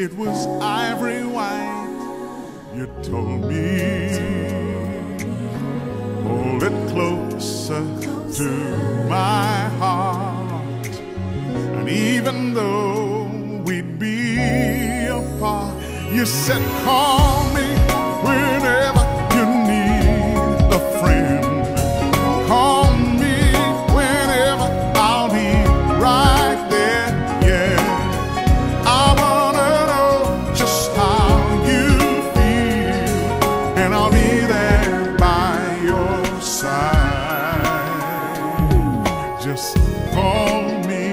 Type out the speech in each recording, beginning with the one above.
it was ivory white. You told me, hold it closer to my heart. And even though we'd be apart, you said, call me whenever you need a friend. Call me whenever I'll be right there. Yeah, I wanna know just how you feel, and I'll be there by your side. Just call me.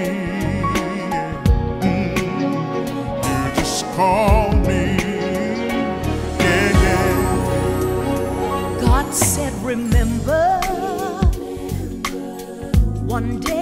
You just call me. Yeah, yeah. God said, remember, one day